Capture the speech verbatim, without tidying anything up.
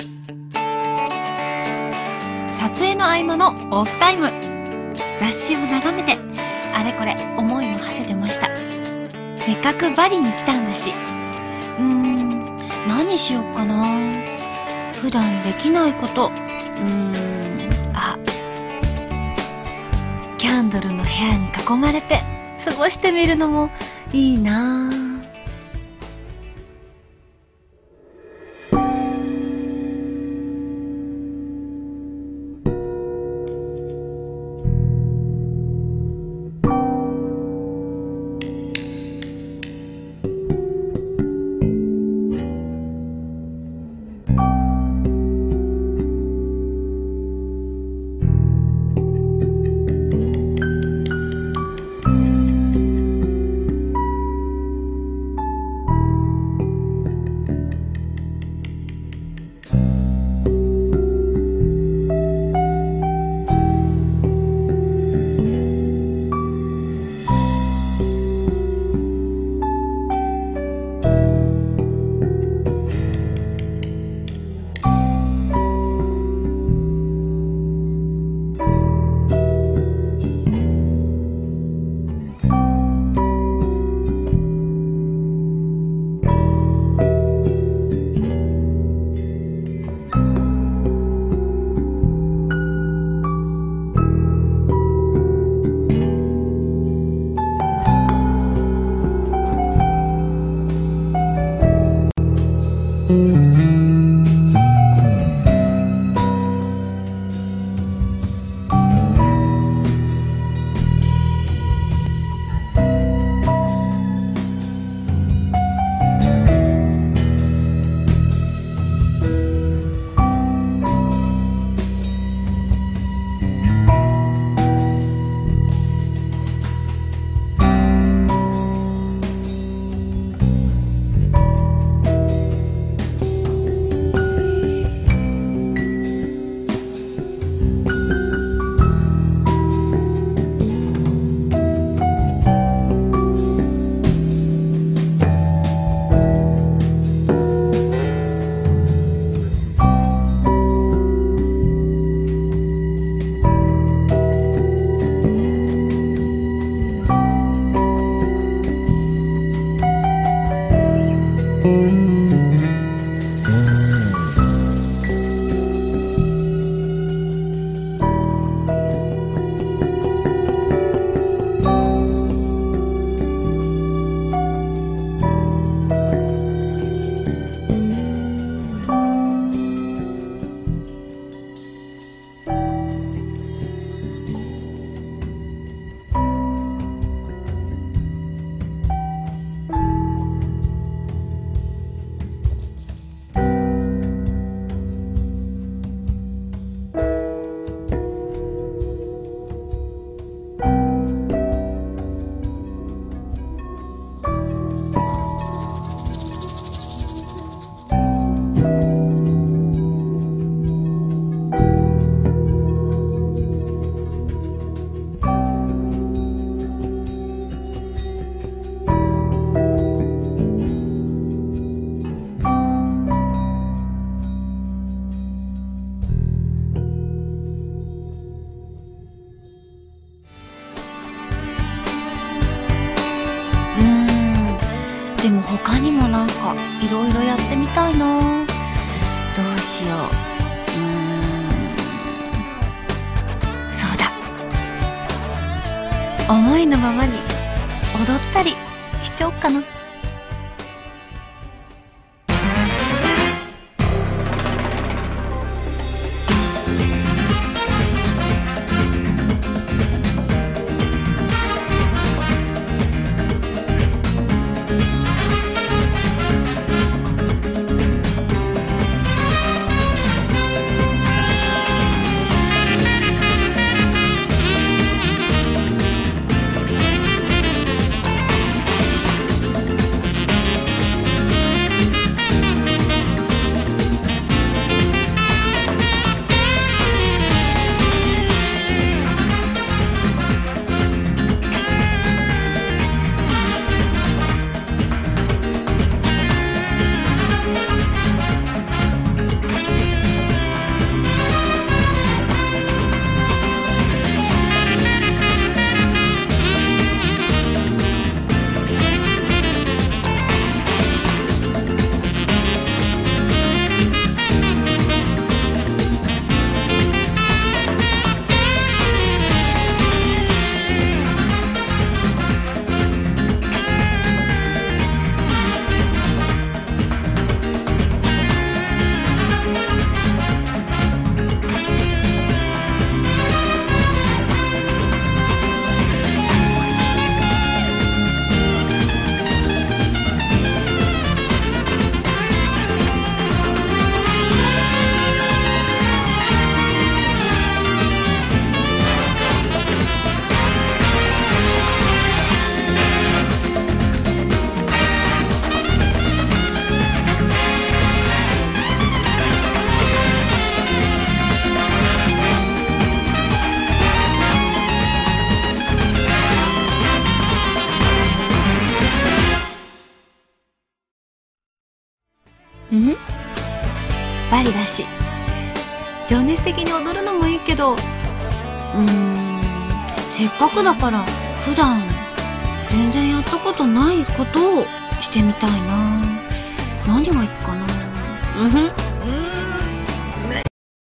撮影の合間のオフタイム、雑誌を眺めてあれこれ思いを馳せてました。せっかくバリに来たんだし、うーん何しよっかな。普段できないこと、うーんあキャンドルの部屋に囲まれて過ごしてみるのもいいなぁ。でも他にもなんかいろいろやってみたいな。どうしよう。うーんそうだ、思いのままに踊ったりしちゃおっかな。 うんバリだし、情熱的に踊るのもいいけど、うーん、せっかくだから普段全然やったことないことをしてみたいな。何がいいかな。うんふん